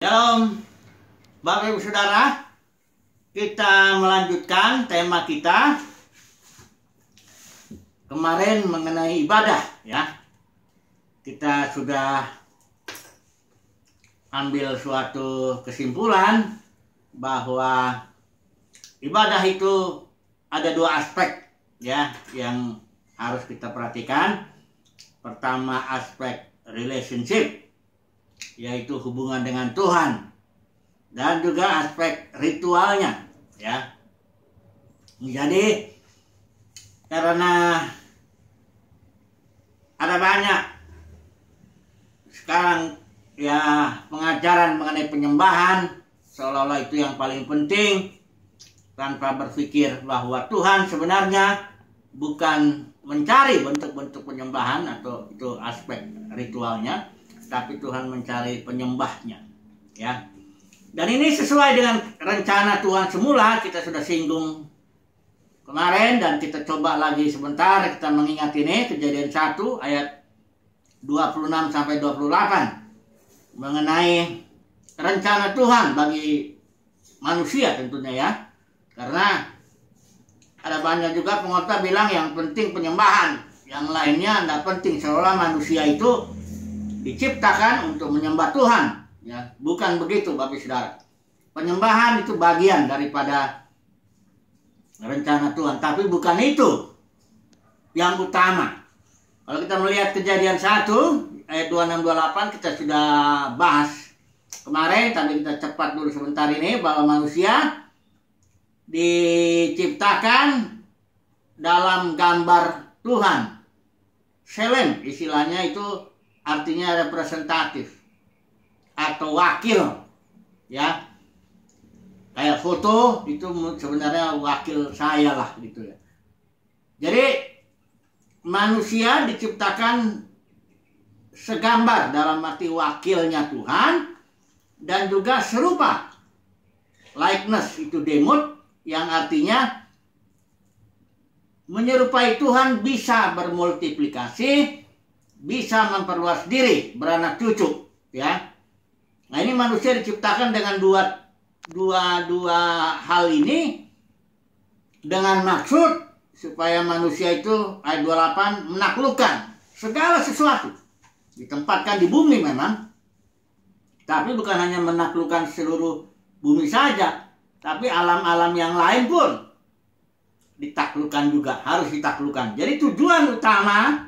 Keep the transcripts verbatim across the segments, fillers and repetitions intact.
Shalom, Bapak Ibu Saudara, kita melanjutkan tema kita kemarin mengenai ibadah, ya. Kita sudah ambil suatu kesimpulan bahwa ibadah itu ada dua aspek, ya, yang harus kita perhatikan. Pertama, aspek relationship, yaitu hubungan dengan Tuhan, dan juga aspek ritualnya, ya. Jadi karena ada banyak sekarang ya pengajaran mengenai penyembahan seolah-olah itu yang paling penting, tanpa berpikir bahwa Tuhan sebenarnya bukan mencari bentuk-bentuk penyembahan atau itu aspek ritualnya, tapi Tuhan mencari penyembahnya, ya. Dan ini sesuai dengan rencana Tuhan semula. Kita sudah singgung kemarin dan kita coba lagi sebentar. Kita mengingat ini Kejadian satu ayat dua puluh enam sampai dua puluh delapan mengenai rencana Tuhan bagi manusia tentunya, ya. Karena ada banyak juga pengkhotbah bilang yang penting penyembahan, yang lainnya tidak penting, seolah manusia itu diciptakan untuk menyembah Tuhan, ya. Bukan begitu, Bapak Saudara. Penyembahan itu bagian daripada rencana Tuhan, tapi bukan itu yang utama. Kalau kita melihat Kejadian satu ayat dua puluh enam dua puluh delapan, kita sudah bahas kemarin, tapi kita cepat dulu sebentar ini, bahwa manusia diciptakan dalam gambar Tuhan. Shalem istilahnya itu artinya representatif atau wakil, ya. Kayak foto itu sebenarnya wakil saya lah, gitu ya. Jadi manusia diciptakan segambar dalam arti wakilnya Tuhan, dan juga serupa. Likeness itu demot, yang artinya menyerupai Tuhan, bisa bermultiplikasi, bisa memperluas diri, beranak cucu, ya. Nah, ini manusia diciptakan dengan dua dua dua hal ini dengan maksud supaya manusia itu ayat dua puluh delapan menaklukkan segala sesuatu. Ditempatkan di bumi memang, tapi bukan hanya menaklukkan seluruh bumi saja, tapi alam-alam yang lain pun ditaklukkan juga, harus ditaklukkan. Jadi tujuan utama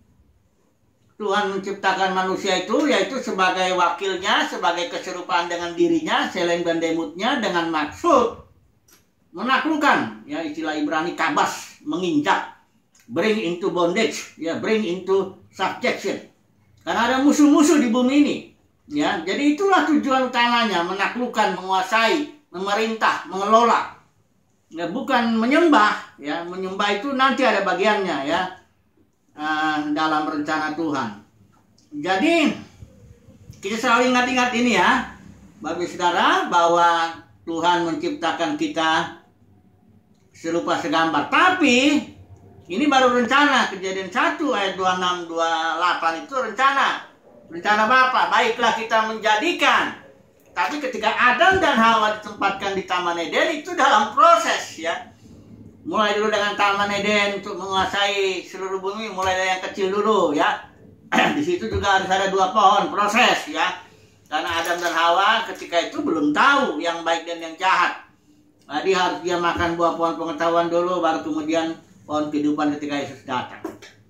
Tuhan menciptakan manusia itu yaitu sebagai wakilnya, sebagai keserupaan dengan dirinya, seleng dan demutnya, dengan maksud menaklukkan, ya, istilah Ibrani kabas, menginjak, bring into bondage, ya, bring into subjection. Karena ada musuh-musuh di bumi ini, ya. Jadi itulah tujuan utamanya, menaklukkan, menguasai, memerintah, mengelola. Ya, bukan menyembah, ya. Menyembah itu nanti ada bagiannya, ya, dalam rencana Tuhan. Jadi kita selalu ingat-ingat ini, ya, Bapak Saudara, bahwa Tuhan menciptakan kita serupa segambar. Tapi ini baru rencana. Kejadian satu ayat dua puluh enam dua puluh delapan itu rencana. Rencana Bapa, baiklah kita menjadikan. Tapi ketika Adam dan Hawa ditempatkan di Taman Eden, itu dalam proses, ya. Mulai dulu dengan Taman Eden untuk menguasai seluruh bumi, mulai dari yang kecil dulu, ya. Di situ juga harus ada dua pohon, proses, ya. Karena Adam dan Hawa ketika itu belum tahu yang baik dan yang jahat. Jadi harus dia makan buah pohon pengetahuan dulu, baru kemudian pohon kehidupan ketika Yesus datang.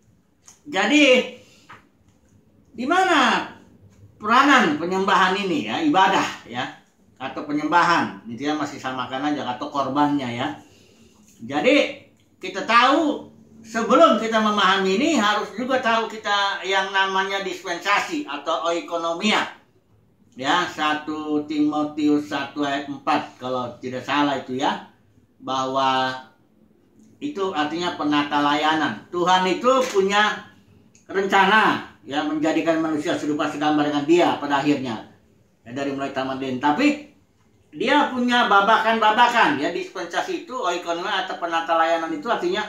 Jadi di mana peranan penyembahan ini, ya, ibadah, ya, atau penyembahan, intinya masih samakan aja, atau korbannya, ya. Jadi kita tahu sebelum kita memahami ini harus juga tahu kita yang namanya dispensasi atau oikonomia, ya. Satu Timotius satu ayat empat kalau tidak salah itu, ya, bahwa itu artinya penata layanan. Tuhan itu punya rencana, ya, menjadikan manusia serupa segambar dengan Dia pada akhirnya, ya, dari mulai Taman Eden. Tapi Dia punya babakan-babakan, ya. Dispensasi itu, oikonomia atau penata layanan itu artinya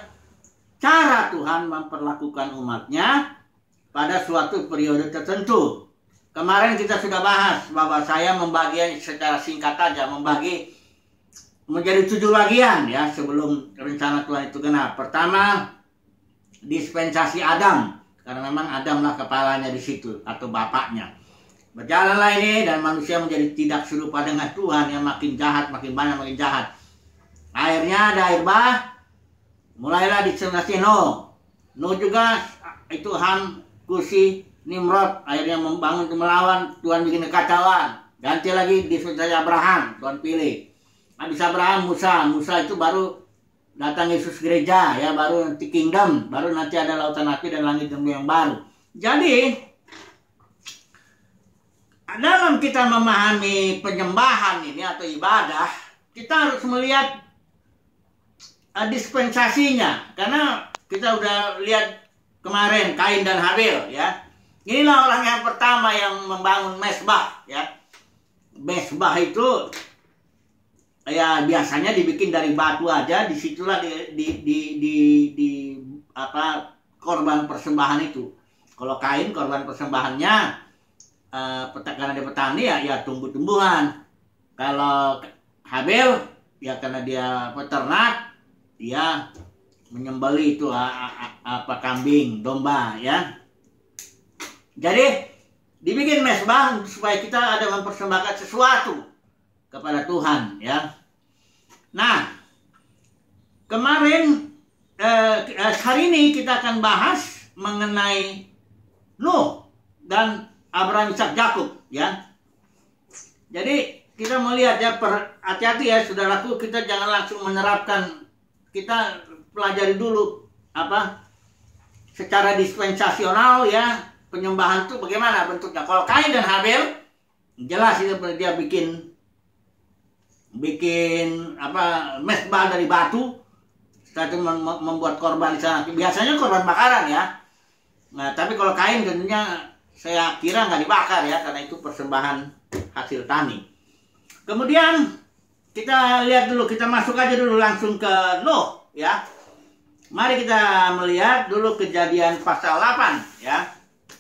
cara Tuhan memperlakukan umatnya pada suatu periode tertentu. kemarin kita sudah bahas bahwa saya membaginya secara singkat aja, membagi menjadi tujuh bagian ya sebelum rencana Tuhan itu genap. Pertama, dispensasi Adam, karena memang Adamlah kepalanya di situ atau bapaknya. Berjalanlah ini dan manusia menjadi tidak serupa dengan Tuhan, yang makin jahat, makin banyak, makin jahat. Akhirnya ada air bah, mulailah dispensasi Nuh. Nuh juga itu Ham, Kusi, Nimrod, akhirnya membangun melawan, Tuhan bikin kekacauan. Ganti lagi dispensasi Abraham, Tuhan pilih. Habis Abraham, Musa, Musa itu baru datang Yesus gereja ya, baru nanti kingdom, baru nanti ada lautan api dan langit dan bumi yang baru. Jadi dalam kita memahami penyembahan ini atau ibadah, kita harus melihat uh, dispensasinya, karena kita udah lihat kemarin Kain dan Habil ya. Inilah orang yang pertama yang membangun mesbah ya. Mesbah itu ya biasanya dibikin dari batu aja, disitulah di di di di, di apa korban persembahan itu. Kalau Kain korban persembahannya eh, karena dia petani ya ya tumbuh-tumbuhan. Kalau Habil ya karena dia peternak, dia menyembelih itu apa kambing, domba ya. Jadi dibikin mesbah supaya kita ada mempersembahkan sesuatu kepada Tuhan ya. Nah, kemarin eh, hari ini kita akan bahas mengenai Nuh dan Abraham, Ishak, Yakub ya. Jadi kita melihat ya, hati-hati ya saudaraku, kita jangan langsung menerapkan, kita pelajari dulu apa secara dispensasional ya, penyembahan itu bagaimana bentuknya. Kalau Kain dan Habil jelas itu dia bikin bikin apa mesbah dari batu, setelah itu mem membuat korban di sana. Biasanya korban bakaran ya. Nah, tapi kalau Kain tentunya saya kira nggak dibakar ya, karena itu persembahan hasil tani. Kemudian kita lihat dulu, kita masuk aja dulu langsung ke Nuh ya. Mari kita melihat dulu Kejadian pasal delapan ya.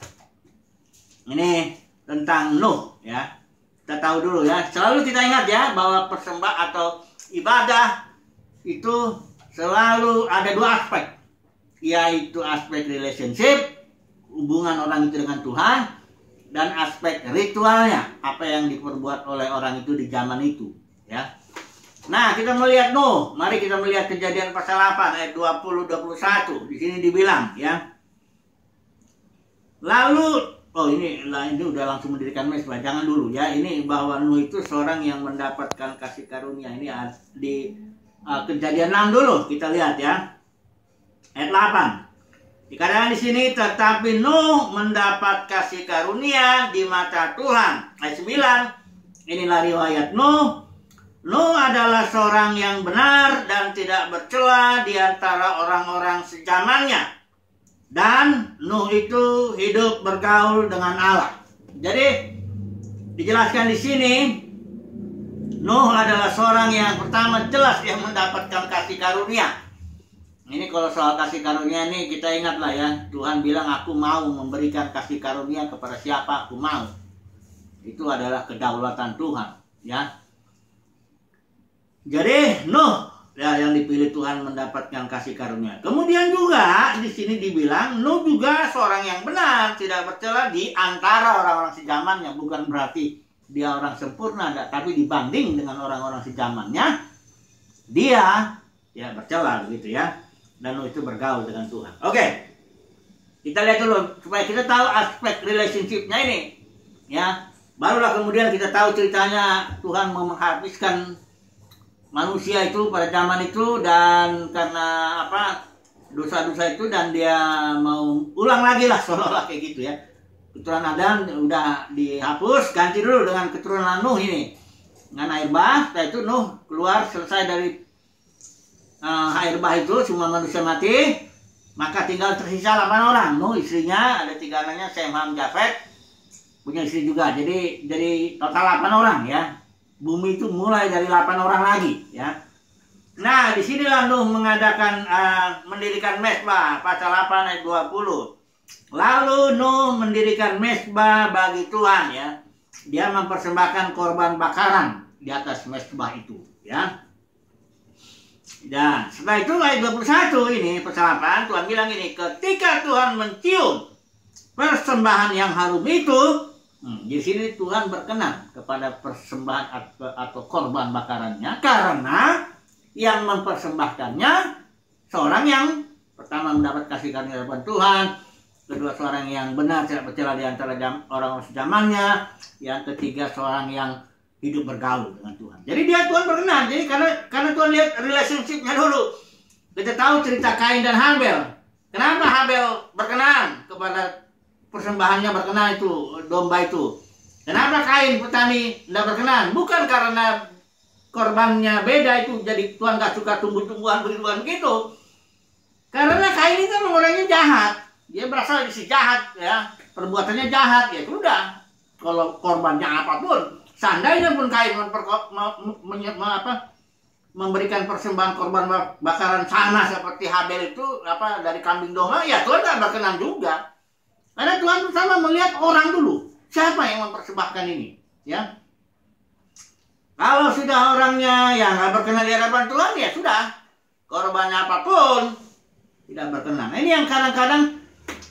Ini tentang Nuh ya. Kita tahu dulu ya, selalu kita ingat ya bahwa persembah atau ibadah itu selalu ada dua aspek, yaitu aspek relationship, hubungan orang itu dengan Tuhan, dan aspek ritualnya, apa yang diperbuat oleh orang itu di zaman itu ya. Nah, kita melihat Nuh, mari kita melihat Kejadian pasal delapan ayat dua puluh dua puluh satu. Di sini dibilang ya. Lalu oh ini lah, ini udah langsung mendirikan mesbah. Jangan dulu ya. Ini bahwa Nuh itu seorang yang mendapatkan kasih karunia. Ini di uh, Kejadian enam dulu kita lihat ya. Ayat delapan. Dikatakan di sini, tetapi Nuh mendapat kasih karunia di mata Tuhan. Ayat sembilan. Inilah riwayat Nuh. Nuh adalah seorang yang benar dan tidak bercela di antara orang-orang sezamannya. Dan Nuh itu hidup bergaul dengan Allah. Jadi dijelaskan di sini, Nuh adalah seorang yang pertama jelas yang mendapatkan kasih karunia. Ini kalau soal kasih karunia ini kita ingatlah ya, Tuhan bilang aku mau memberikan kasih karunia kepada siapa aku mau. Itu adalah kedaulatan Tuhan ya. Jadi Nuh ya yang dipilih Tuhan mendapatkan kasih karunia. Kemudian juga di sini dibilang Nuh juga seorang yang benar, tidak bercela di antara orang-orang sezamannya. Bukan berarti dia orang sempurna, enggak, tapi dibanding dengan orang-orang sezamannya dia ya bercela begitu ya. Dan Nuh itu bergaul dengan Tuhan. Oke. Kita lihat dulu supaya kita tahu aspek relationship-nya ini ya. Barulah kemudian kita tahu ceritanya Tuhan mau menghabiskan manusia itu pada zaman itu, dan karena apa dosa-dosa itu, dan dia mau ulang lagi lah seolah-olah kayak gitu ya. Keturunan Adam udah dihapus, ganti dulu dengan keturunan Nuh ini dengan air bah. Setelah itu Nuh keluar, selesai dari uh, air bah itu semua manusia mati, maka tinggal tersisa delapan orang. Nuh, istrinya ada tiga anaknya, Sem, Ham, Jafet, punya istri juga. Jadi jadi total delapan orang ya. Bumi itu mulai dari delapan orang lagi ya. Nah, disinilah Nuh mengadakan uh, mendirikan mesbah pasal delapan ayat dua puluh. Lalu Nuh mendirikan mezbah bagi Tuhan, ya. Dia mempersembahkan korban bakaran di atas mezbah itu, ya. Dan setelah itu ayat dua puluh satu ini persahabatan, Tuhan bilang ini, ketika Tuhan mencium persembahan yang harum itu, hmm, di sini Tuhan berkenan kepada persembahan atau korban bakarannya, karena yang mempersembahkannya seorang yang pertama mendapat kasih karunia dari Tuhan, kedua seorang yang benar tidak bercela di antara orang-orang zamannya, yang ketiga seorang yang hidup bergaul dengan Tuhan. Jadi dia Tuhan berkenan. Jadi karena karena Tuhan lihat relationship-nya dulu. Kita tahu cerita Kain dan Habel. Kenapa Habel berkenan kepada persembahannya, berkenan itu domba itu? Kenapa Kain petani tidak berkenan? Bukan karena korbannya beda itu, jadi Tuhan gak suka tumbuh-tumbuhan begituan begitu. Karena Kain itu memang orangnya jahat. Dia berasal dari si jahat, ya. Perbuatannya jahat, ya sudah. Kalau korbannya apapun, seandainya pun Kain memperko, me, me, me, apa, memberikan persembahan korban bakaran sama seperti Habel itu, apa, dari kambing domba, ya Tuhan gak berkenan juga. Karena Tuhan sama melihat orang dulu. Siapa yang mempersembahkan ini, ya? Kalau sudah orangnya yang nggak berkenan di hadapan Tuhan, ya sudah, korbannya apapun tidak berkenan. Ini yang kadang-kadang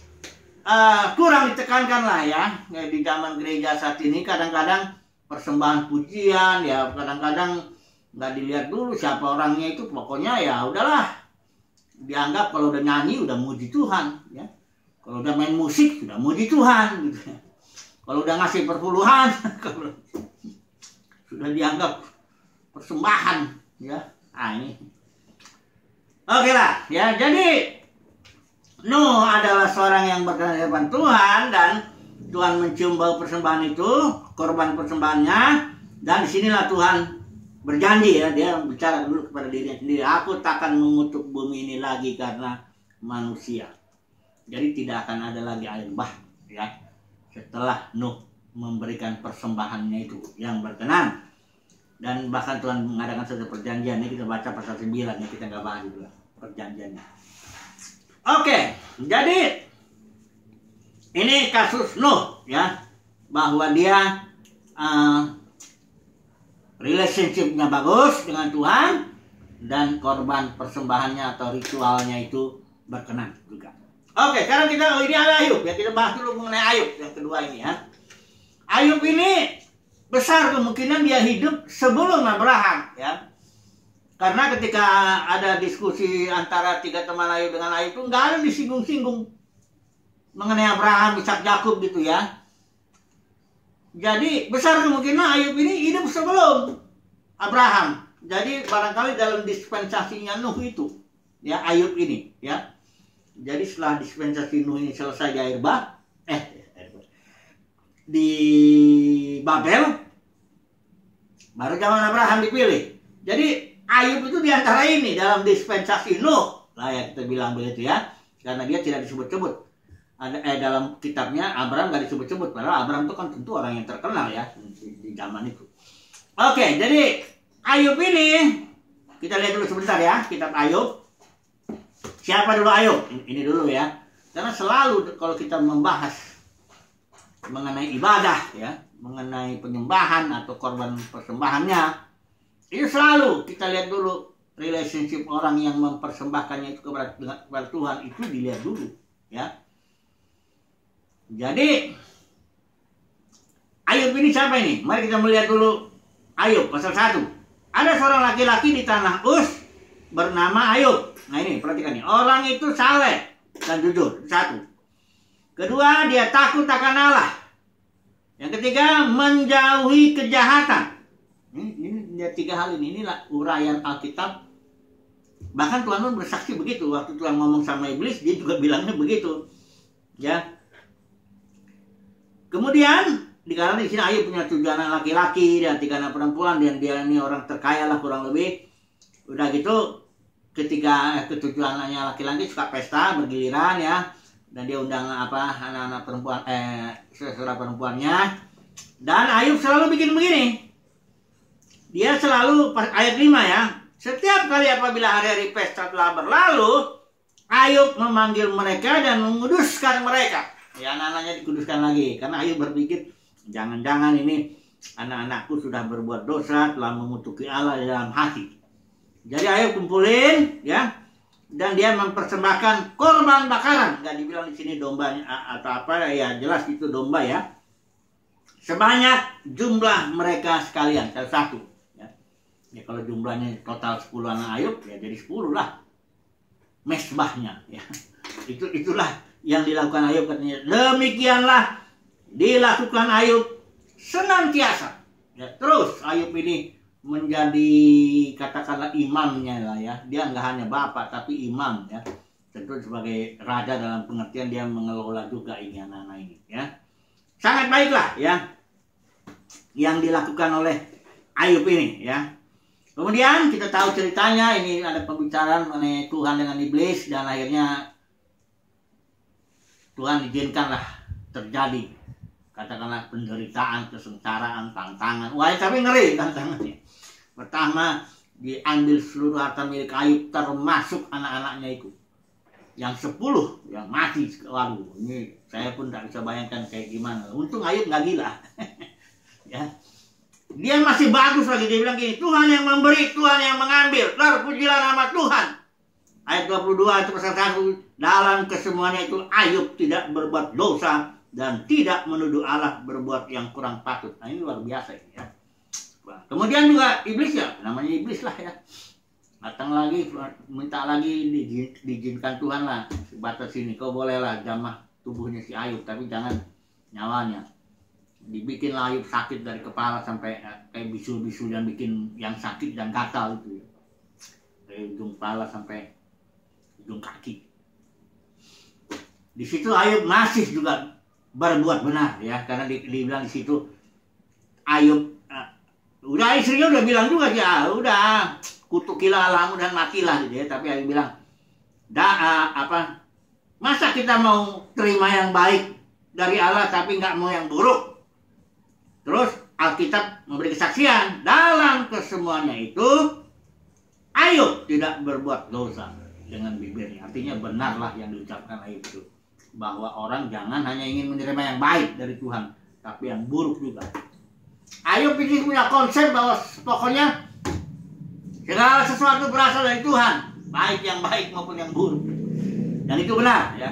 uh, kurang ditekankan lah, ya. Ya, di zaman gereja saat ini kadang-kadang persembahan pujian, ya kadang-kadang nggak dilihat dulu siapa orangnya itu, pokoknya ya udahlah, dianggap kalau udah nyanyi udah muji Tuhan, ya. Kalau udah main musik sudah muji Tuhan, gitu. Kalau udah ngasih perpuluhan, kalau sudah dianggap persembahan, ya. Ah ini, oke lah, ya. Jadi Nuh adalah seorang yang berkenan di hadapan Tuhan, dan Tuhan mencium bau persembahan itu, korban persembahannya, dan disinilah Tuhan berjanji, ya. Dia bicara dulu kepada dirinya sendiri, aku takkan mengutuk bumi ini lagi karena manusia. Jadi tidak akan ada lagi air bah, ya, setelah Nuh memberikan persembahannya itu yang berkenan. Dan bahkan Tuhan mengadakan satu perjanjian. Ini kita baca pasal sembilan, ya, kita nggak bahas dulu perjanjiannya. Oke, jadi ini kasus Nuh, ya, bahwa dia uh, relationship-nya bagus dengan Tuhan, dan korban persembahannya atau ritualnya itu berkenan juga. Oke, sekarang kita, oh ini ada Ayub, ya, kita bahas dulu mengenai Ayub yang kedua ini, ya. Ayub ini besar kemungkinan dia hidup sebelum Abraham, ya. Karena ketika ada diskusi antara tiga teman Ayub dengan Ayub itu nggak ada disinggung-singgung mengenai Abraham, Ishak, Yakub gitu, ya. Jadi besar kemungkinan Ayub ini hidup sebelum Abraham. Jadi barangkali dalam dispensasinya Nuh itu, ya, Ayub ini, ya. Jadi setelah dispensasi Nuh ini selesai di air bah, eh di Babel, baru zaman Abraham dipilih. Jadi Ayub itu diantara ini dalam dispensasi Nuh, lah ya kita bilang begitu, ya, karena dia tidak disebut-sebut. Ada eh dalam kitabnya Abraham nggak disebut-sebut, padahal Abraham itu kan tentu orang yang terkenal, ya, di, di zaman itu. Oke, jadi Ayub ini kita lihat dulu sebentar, ya, kitab Ayub. Siapa dulu Ayub? Ini dulu, ya. Karena selalu kalau kita membahas mengenai ibadah, ya, mengenai penyembahan atau korban persembahannya, itu selalu kita lihat dulu relationship orang yang mempersembahkannya itu kepada, kepada Tuhan, itu dilihat dulu, ya. Jadi Ayub ini siapa ini? Mari kita melihat dulu Ayub pasal satu. Ada seorang laki-laki di tanah Uz bernama Ayub. Nah ini perhatikan nih, orang itu saleh dan jujur, satu. Kedua, dia takut akan Allah. Yang ketiga, menjauhi kejahatan. Ini, ini dia tiga hal ini, inilah uraian Alkitab. Bahkan Tuhan pun bersaksi begitu. Waktu Tuhan ngomong sama iblis, dia juga bilangnya begitu, ya. Kemudian dikatakan di sini Ayub punya tujuh anak laki-laki dan tiga anak perempuan, dan dia ini orang terkaya lah kurang lebih. Udah gitu, ketika ketujuh anaknya laki-laki suka pesta bergiliran, ya, dan dia undang apa anak-anak perempuan eh saudara perempuannya. Dan Ayub selalu bikin begini, dia selalu ayat lima, ya, setiap kali apabila hari-hari pesta telah berlalu, Ayub memanggil mereka dan menguduskan mereka. Ya, anak-anaknya dikuduskan lagi. Karena Ayub berpikir, jangan-jangan ini anak-anakku sudah berbuat dosa, telah mengutuki Allah dalam hati. Jadi Ayub kumpulin, ya, dan dia mempersembahkan korban bakaran. Nggak dibilang di sini domba atau apa, ya jelas itu domba ya. Sebanyak jumlah mereka sekalian, salah satu. Ya, ya kalau jumlahnya total sepuluh anak Ayub, ya jadi sepuluh lah. Mesbahnya, ya. Itu itulah yang dilakukan Ayub katanya. Demikianlah dilakukan Ayub senantiasa. Ya, terus Ayub ini menjadi katakanlah imamnya lah ya. Dia nggak hanya bapak tapi imam ya. Tentu sebagai raja dalam pengertian dia mengelola juga ini anak-anak ini ya. Sangat baiklah ya yang dilakukan oleh Ayub ini ya. Kemudian kita tahu ceritanya, ini ada pembicaraan mengenai Tuhan dengan iblis dan akhirnya Tuhan izinkanlah terjadi katakanlah penderitaan, kesengsaraan, tantangan. Wah, tapi ngeri tantangannya. Pertama, diambil seluruh harta milik Ayub termasuk anak-anaknya itu. Yang sepuluh yang mati. Waduh, ini saya pun tak bisa bayangkan kayak gimana. Untung Ayub nggak gila. Ya. Dia masih bagus lagi, dia bilang gini, Tuhan yang memberi, Tuhan yang mengambil, terpujilah nama Tuhan. Ayat dua puluh dua itu pasal satu, dalam kesemuanya itu Ayub tidak berbuat dosa dan tidak menuduh Allah berbuat yang kurang patut. Nah ini luar biasa ini ya. Kemudian juga iblis ya, namanya iblis lah ya. Datang lagi, minta lagi diizinkan Tuhan lah, sebatas ini, kau bolehlah jamah tubuhnya si Ayub, tapi jangan nyawanya. Dibikin Ayub sakit dari kepala sampai kayak bisul-bisul yang bikin yang sakit dan gatal itu ya. Dari ujung kepala sampai ujung kaki. Di situ Ayub masih juga berbuat benar ya, karena di, dibilang di situ Ayub uh, udah istrinya udah bilang juga sih, ah, udah kutukilah Allahmu dan matilah gitu ya, tapi Ayub bilang, dah uh, apa masa kita mau terima yang baik dari Allah tapi nggak mau yang buruk. Terus Alkitab memberi kesaksian dalam kesemuanya itu Ayub tidak berbuat dosa dengan bibirnya. Artinya benarlah yang diucapkan Ayub itu, bahwa orang jangan hanya ingin menerima yang baik dari Tuhan, tapi yang buruk juga. Ayub ini punya konsep bahwa pokoknya segala sesuatu berasal dari Tuhan, baik yang baik maupun yang buruk. Dan itu benar ya.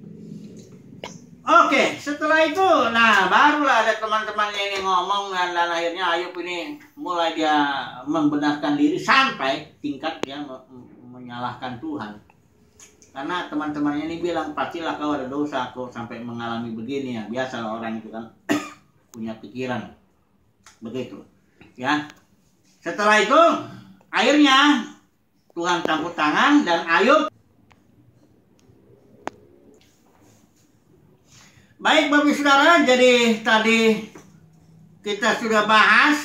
Oke, setelah itu, nah barulah ada teman-temannya ini ngomong dan, dan akhirnya Ayub ini mulai dia membenarkan diri sampai tingkat dia menyalahkan Tuhan. Karena teman-temannya ini bilang, pastilah kau ada dosa, kau sampai mengalami begini ya. Biasalah orang itu kan punya pikiran begitu. Ya, setelah itu akhirnya Tuhan campur tangan dan Ayub. Baik Bapak Saudara, jadi tadi kita sudah bahas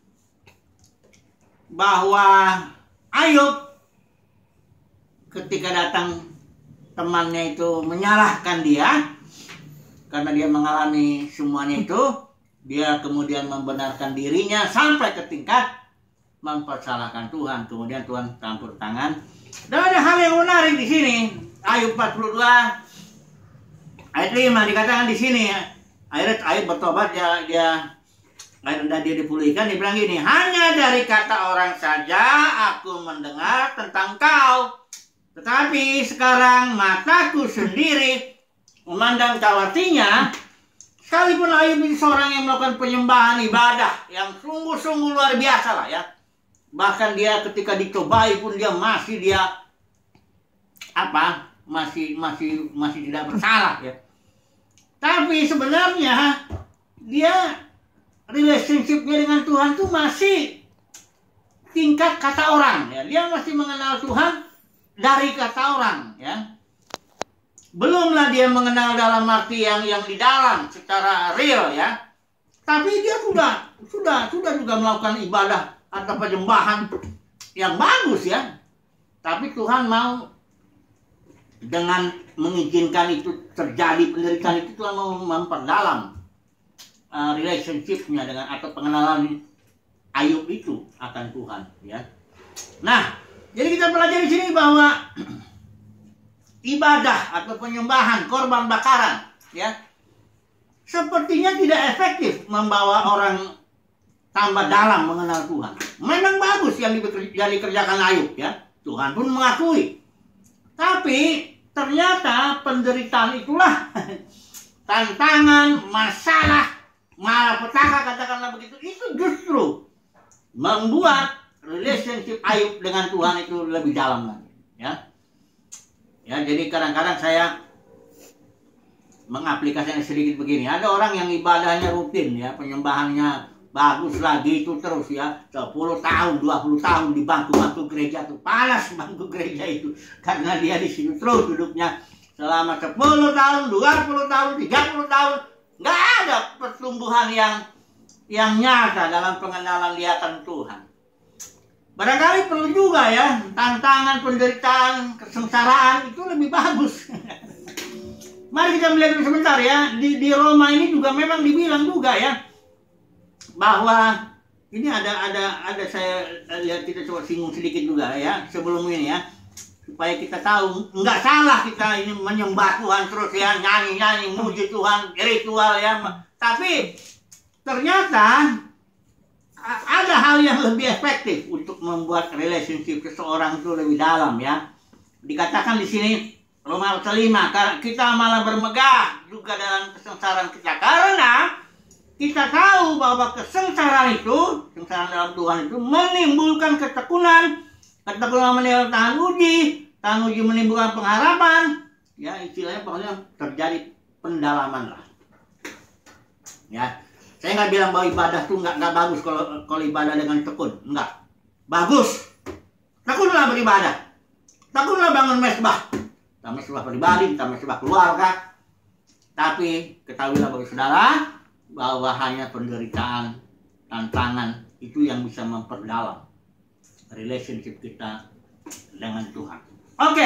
bahwa Ayub ketika datang temannya itu menyalahkan dia karena dia mengalami semuanya itu, dia kemudian membenarkan dirinya sampai ke tingkat mempersalahkan Tuhan. Kemudian Tuhan campur tangan. Dan ada hal yang menarik di sini, Ayub empat puluh dua ayat lima dikatakan di sini ya. Akhirnya Ayub bertobat, dia dia akhirnya dia dipulihkan. Dia bilang gini, hanya dari kata orang saja aku mendengar tentang kau, tetapi sekarang mataku sendiri memandang kau. Artinya sekalipun Ayub ini seorang yang melakukan penyembahan ibadah yang sungguh-sungguh luar biasa lah ya, bahkan dia ketika dicobai pun dia masih dia apa masih masih masih tidak bersalah ya. Tapi sebenarnya dia relationship-nya dengan Tuhan tuh masih tingkat kata orang ya. Dia masih mengenal Tuhan dari kata orang ya. Belumlah dia mengenal dalam arti yang yang di dalam secara real ya. Tapi dia sudah sudah sudah juga melakukan ibadah atau penyembahan yang bagus ya. Tapi Tuhan mau dengan mengizinkan itu terjadi penderitaan itu, Tuhan mau memperdalam uh, relationship-nya dengan atau pengenalan Ayub itu akan Tuhan ya. Nah, jadi kita pelajari di sini bahwa ibadah atau penyembahan, korban bakaran, ya, sepertinya tidak efektif membawa orang tambah dalam mengenal Tuhan. Memang bagus yang dikerjakan Ayub, ya, Tuhan pun mengakui. Tapi ternyata penderitaan itulah tantangan, masalah, malapetaka, katakanlah begitu, itu justru membuat relationship Ayub dengan Tuhan itu lebih dalam lagi, ya. Ya, jadi kadang-kadang saya mengaplikasikan sedikit begini. Ada orang yang ibadahnya rutin, ya, penyembahannya bagus lagi itu terus, ya, sepuluh tahun, dua puluh tahun di bangku-bangku gereja tuh, panas bangku gereja itu karena dia di situ terus duduknya selama sepuluh tahun, dua puluh tahun, tiga puluh tahun, nggak ada pertumbuhan yang yang nyata dalam pengenalan lihatan Tuhan. Barangkali perlu juga, ya, tantangan, penderitaan, kesengsaraan itu lebih bagus. Mari kita melihat sebentar, ya, di, di Roma ini juga memang dibilang juga, ya, bahwa ini ada ada ada saya lihat, kita coba singgung sedikit juga, ya, sebelum ini, ya, supaya kita tahu nggak salah kita ini menyembah Tuhan terus, ya, nyanyi-nyanyi, muji Tuhan, ritual, ya, tapi ternyata ada hal yang lebih efektif untuk membuat relationship seseorang itu lebih dalam, ya. Dikatakan di sini Roma pasal lima, kita malah bermegah juga dalam kesengsaraan kita karena kita tahu bahwa kesengsaraan itu, kesengsaraan dalam Tuhan itu menimbulkan ketekunan, ketekunan menimbulkan tahan uji, tahan uji menimbulkan pengharapan, ya, istilahnya pokoknya terjadi pendalaman lah, ya. Saya nggak bilang bahwa ibadah tuh nggak nggak bagus kalau kalau ibadah dengan tekun, nggak bagus. Tekunlah beribadah, tekunlah bangun mesbah, kita mesbah pribadi, kita mesbah keluarga. Tapi ketahuilah bagi saudara bahwa hanya penderitaan, tantangan itu yang bisa memperdalam relationship kita dengan Tuhan. Oke,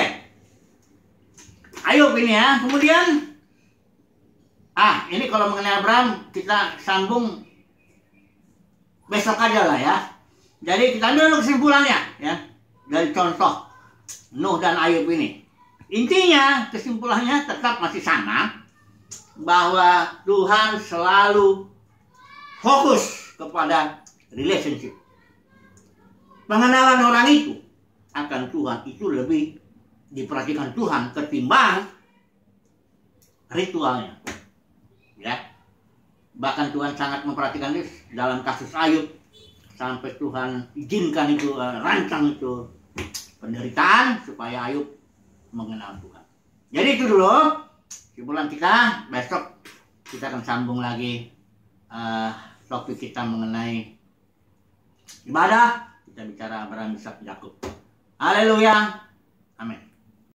Ayub ini, ya. Kemudian Ah, ini kalau mengenai Abraham kita sambung besok aja lah, ya. Jadi kita ambil kesimpulannya, ya, dari contoh Nuh dan Ayub ini. Intinya kesimpulannya tetap masih sama, bahwa Tuhan selalu fokus kepada relationship. Pengenalan orang itu akan Tuhan itu lebih diperhatikan Tuhan ketimbang ritualnya. Ya, bahkan Tuhan sangat memperhatikan itu dalam kasus Ayub, sampai Tuhan izinkan itu, uh, rancang itu penderitaan supaya Ayub mengenal Tuhan. Jadi itu dulu kesimpulan kita. Besok kita akan sambung lagi uh, topik kita mengenai ibadah. Kita bicara Abraham, Ishak, Yakub. Haleluya.